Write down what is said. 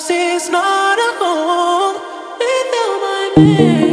house is not a home without my man.